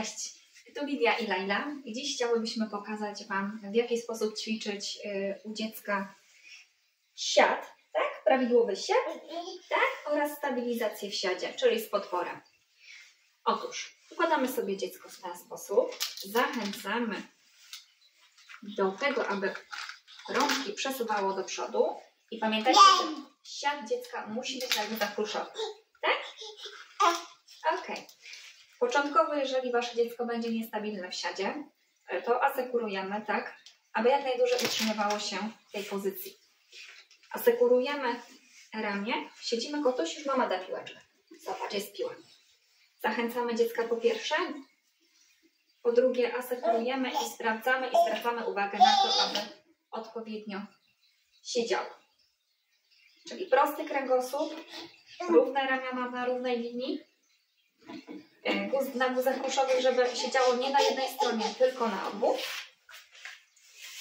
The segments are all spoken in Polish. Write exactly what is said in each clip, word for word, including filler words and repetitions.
Cześć, tu Lidia i Laila i dziś chciałybyśmy pokazać Wam, w jaki sposób ćwiczyć y, u dziecka siad, tak? Prawidłowy siad, tak? Oraz stabilizację w siadzie, czyli z podporem. Otóż układamy sobie dziecko w ten sposób, zachęcamy do tego, aby rączki przesuwało do przodu i pamiętajcie, że siad dziecka musi być jakby zapruszony, tak? Ok. Początkowo, jeżeli Wasze dziecko będzie niestabilne w siadzie, to asekurujemy tak, aby jak najdłużej utrzymywało się w tej pozycji. Asekurujemy ramię, siedzimy, kotuś, już mama da piłeczkę. Zobacz, jest piła. Zachęcamy dziecka po pierwsze, po drugie asekurujemy i sprawdzamy i zwracamy uwagę na to, aby odpowiednio siedziało. Czyli prosty kręgosłup, równe ramiona na równej linii, guz na guzach kuszowych, żeby siedziało nie na jednej stronie, tylko na obu. O.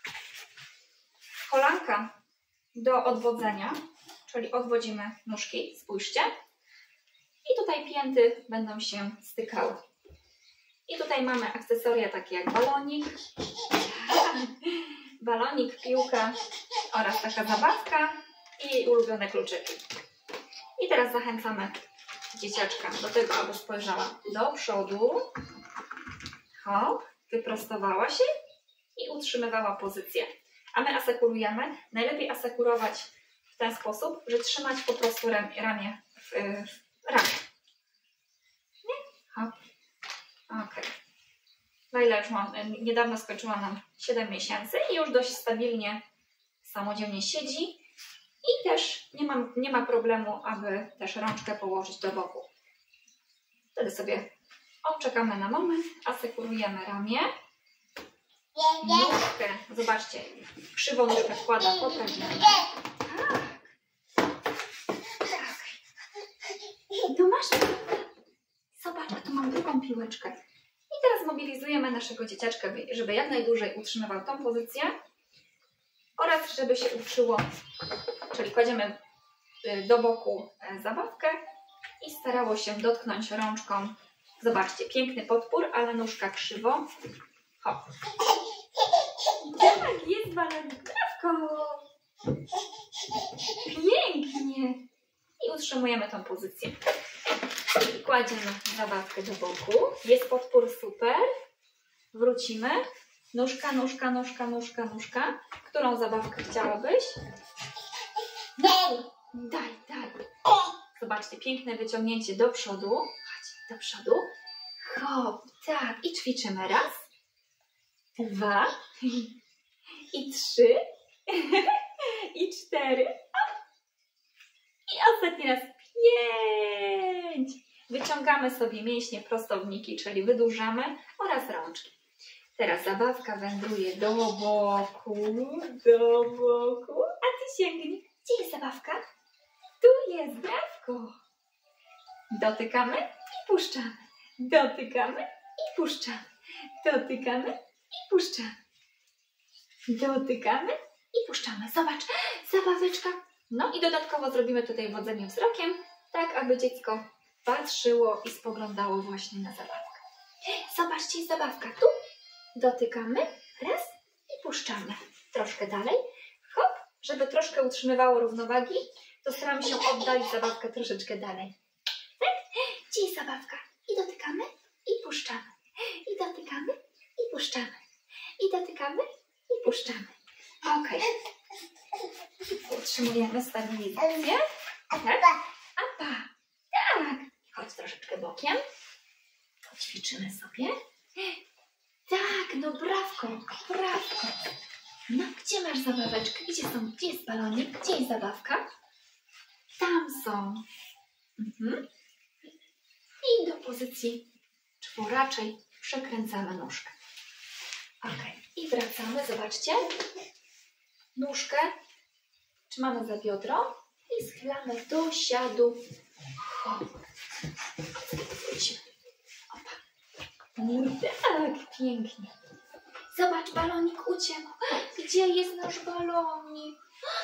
Kolanka do odwodzenia, czyli odwodzimy nóżki, spójrzcie. I tutaj pięty będą się stykały. I tutaj mamy akcesoria takie jak balonik, balonik, piłka oraz taka zabawka i jej ulubione kluczyki. I teraz zachęcamy dzieciaczka do tego, aby spojrzała do przodu, hop, wyprostowała się i utrzymywała pozycję. A my asekurujemy. Najlepiej asekurować w ten sposób, że trzymać po prostu ramię w, w ramię. Nie? Hop. Ok. Laila już ma, niedawno skończyła nam siedem miesięcy i już dość stabilnie, samodzielnie siedzi. I też nie ma, nie ma problemu, aby też rączkę położyć do boku. Wtedy sobie odczekamy na moment, asekurujemy ramię. Nóżkę, zobaczcie, krzywą nóżkę wkłada pod ramię. Tak. Tak. To masz. Zobacz, a tu mam drugą piłeczkę. I teraz mobilizujemy naszego dzieciaczka, żeby jak najdłużej utrzymywał tą pozycję oraz żeby się uczyło, czyli kładziemy do boku zabawkę i starało się dotknąć rączką. Zobaczcie, piękny podpór, ale nóżka krzywo. Hop. Tak, jest balonik, brawko! Pięknie! I utrzymujemy tą pozycję. I kładziemy zabawkę do boku. Jest podpór, super. Wrócimy. Nóżka, nóżka, nóżka, nóżka, nóżka. Którą zabawkę chciałabyś? Daj, daj, daj. Zobaczcie, piękne wyciągnięcie do przodu. Chodź, do przodu. Hop, tak. I ćwiczymy. Raz, dwa i trzy i cztery i ostatni raz pięć. Wyciągamy sobie mięśnie prostowniki, czyli wydłużamy oraz rączki. Teraz zabawka wędruje do boku, do boku, a ty sięgnij. Gdzie jest zabawka? Tu jest, brawko. Dotykamy i puszczamy. Dotykamy i puszczamy. Dotykamy i puszczamy. Dotykamy i puszczamy. Zobacz, zabaweczka. No i dodatkowo zrobimy tutaj wodzenie wzrokiem, tak aby dziecko patrzyło i spoglądało właśnie na zabawkę. Zobaczcie, jest zabawka. Tu dotykamy, raz i puszczamy. Troszkę dalej. Hop, żeby troszkę utrzymywało równowagi, to staramy się oddalić zabawkę troszeczkę dalej. Tak? Gdzie jest zabawka? I dotykamy i puszczamy. I dotykamy i puszczamy. I dotykamy i puszczamy. Ok. Utrzymujemy stabilizację. Tak? Apa. Tak. Chodź troszeczkę bokiem. Ćwiczymy sobie. Tak, no brawko, brawko. No, gdzie masz zabaweczkę? Gdzie są? Gdzie jest balonik? Gdzie jest zabawka? Tam są. Mhm. I do pozycji czworaczej przekręcamy nóżkę. Ok. I wracamy, zobaczcie. Nóżkę trzymamy za biodro i schylamy do siadu. Hop. Wrócimy. Opa. Tak, pięknie. Zobacz, balonik uciekł. Gdzie jest nasz balonik?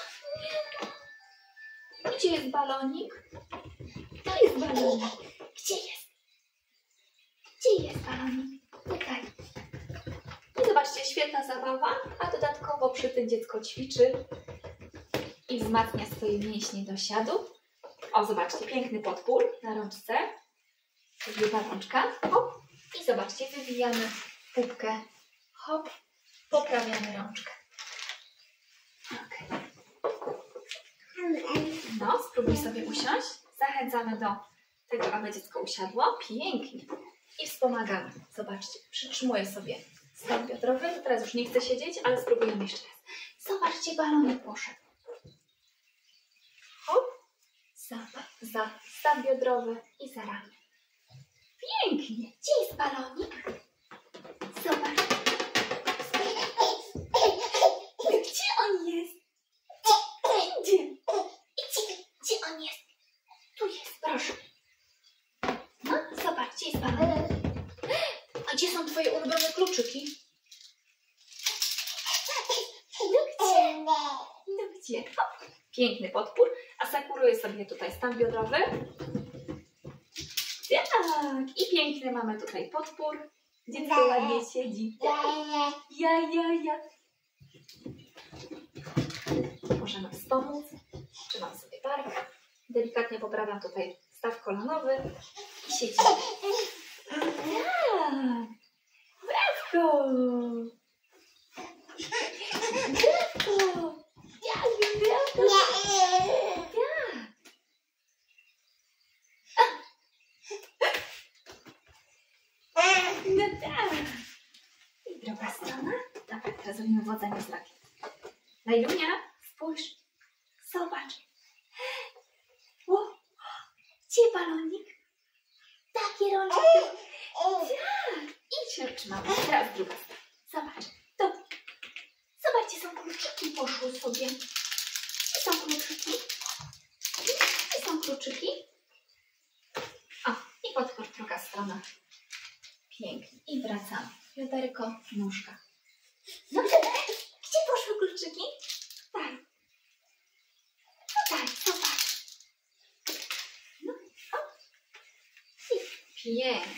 Gdzie jest balonik? To jest balonik. Gdzie jest? Gdzie jest balonik? Tutaj. I zobaczcie, świetna zabawa, a dodatkowo przy tym dziecko ćwiczy i wzmacnia swoje mięśnie do siadu. O, zobaczcie, piękny podpór na rączce. Druga rączka. Hop. I zobaczcie, wywijamy pupkę. Hop. Poprawiamy rączkę. Okay. No, spróbuj sobie usiąść. Zachęcamy do tego, aby dziecko usiadło. Pięknie. I wspomagamy. Zobaczcie, przytrzymuję sobie staw biodrowy. Teraz już nie chcę siedzieć, ale spróbujemy jeszcze raz. Zobaczcie, balonik poszedł. Hop. Za, za staw biodrowy i za ramię. Pięknie. Gdzie jest balonik? Zobacz. Gdzie on jest? Gdzie? Gdzie? Gdzie on jest? Tu jest, proszę. No, zobacz, gdzie jest balonik? A gdzie są twoje ulubione kluczyki? No gdzie? No gdzie? Hop. Piękny podpór. Asekuruję sobie tutaj staw biodrowy. Tak. I piękny mamy tutaj podpór. Dziecko ładnie siedzi. Ja, ja, ja. Możemy wspomóc. Trzymam sobie bark. Delikatnie poprawiam tutaj staw kolanowy. I siedzimy. Tak. Brawko. Brawko. Ja, brawko. Tak. No tak. I druga strona. Dobra, teraz zrobimy wodzenie wzrokiem. Lajlunia, spójrz. Zobacz. O, gdzie balonik? Takie rączki. Tak. I się trzymamy. Teraz druga strona. Zobacz. To. Zobaczcie, są kluczyki poszły sobie. I są kluczyki. I są kluczyki. O, i podpór druga strona. Pięknie. I wracamy. Bioderko, nóżka. No gdzie poszły kluczyki? Tak. Tutaj, zobacz. No, o. I pięknie.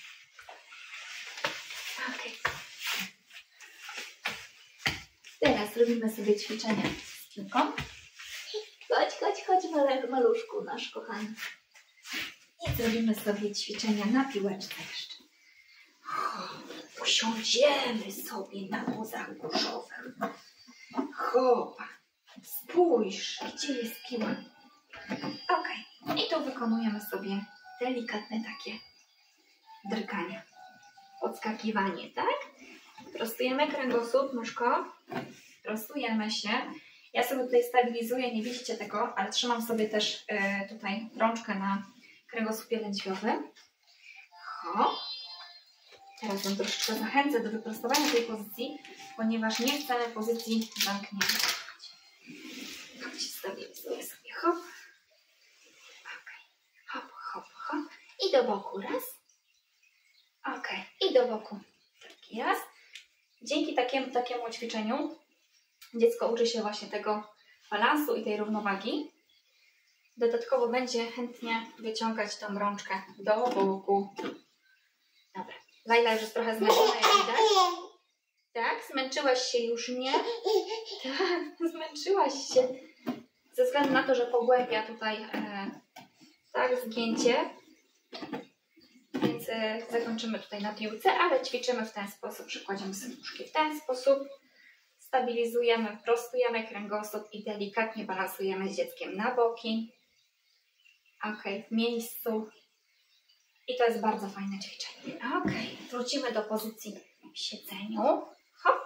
Okej. Teraz robimy sobie ćwiczenia z piłką. Chodź, chodź, chodź, maluszku nasz kochany. I zrobimy sobie ćwiczenia na piłeczce jeszcze. Usiądziemy sobie na wozach górzowych. Hop, spójrz, gdzie jest piła. Ok, i tu wykonujemy sobie delikatne takie drgania. Podskakiwanie, tak? Prostujemy kręgosłup, nóżko. Prostujemy się. Ja sobie tutaj stabilizuję, nie widzicie tego, ale trzymam sobie też y, tutaj rączkę na kręgosłupie lędźwiowym. Hop. Teraz Wam troszeczkę zachęcę do wyprostowania tej pozycji, ponieważ nie chcemy pozycji zamkniętej. Chodźcie, stabilizuję sobie. Hop. Ok. Hop, hop, hop. I do boku. Raz. Ok. I do boku. Taki raz. Dzięki takiemu, takiemu ćwiczeniu dziecko uczy się właśnie tego balansu i tej równowagi. Dodatkowo będzie chętnie wyciągać tą rączkę do boku. Dobra. Lajla już jest trochę zmęczona, jak widać. Tak? Zmęczyłaś się już, nie? Tak, zmęczyłaś się. Ze względu na to, że pogłębia tutaj e, tak, zgięcie. Więc e, zakończymy tutaj na piłce, ale ćwiczymy w ten sposób, że kładziemy sobie nóżki w ten sposób. Stabilizujemy, prostujemy kręgosłup i delikatnie balansujemy z dzieckiem na boki. Ok, w miejscu. I to jest bardzo fajne ćwiczenie. Ok, wrócimy do pozycji w siedzeniu. Hop.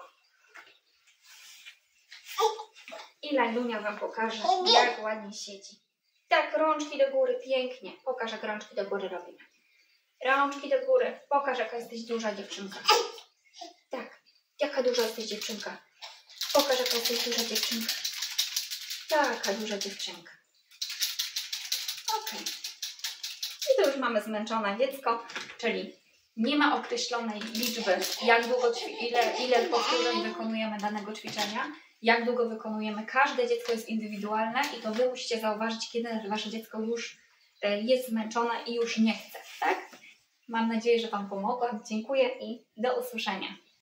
I Lajlunia Wam pokaże, jak ładnie siedzi. Tak, rączki do góry, pięknie. Pokaż, jak rączki do góry robimy. Rączki do góry. Pokaż, jaka jesteś duża dziewczynka. Tak, jaka duża jesteś dziewczynka. Pokaż, jaka jesteś duża dziewczynka. Taka duża dziewczynka. Ok. I to już mamy zmęczone dziecko, czyli nie ma określonej liczby, jak długo, ile, ile powtórzeń wykonujemy danego ćwiczenia, jak długo wykonujemy. Każde dziecko jest indywidualne i to Wy musicie zauważyć, kiedy Wasze dziecko już jest zmęczone i już nie chce, tak? Mam nadzieję, że Wam pomogłam. Dziękuję i do usłyszenia.